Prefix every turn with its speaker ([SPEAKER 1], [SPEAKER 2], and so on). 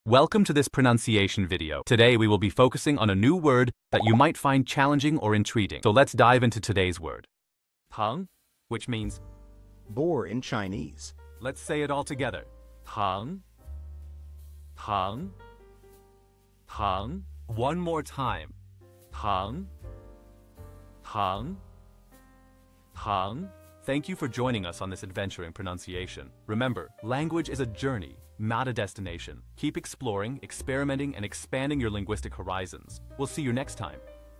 [SPEAKER 1] Welcome to this pronunciation video. Today we will be focusing on a new word that you might find challenging or intriguing. So let's dive into today's word. Táng, which means
[SPEAKER 2] boar in Chinese.
[SPEAKER 1] let's say it all together. Táng, táng, táng. One more time. Táng, táng, táng. Thank you for joining us on this adventure in pronunciation. Remember, language is a journey, not a destination. Keep exploring, experimenting, and expanding your linguistic horizons. We'll see you next time.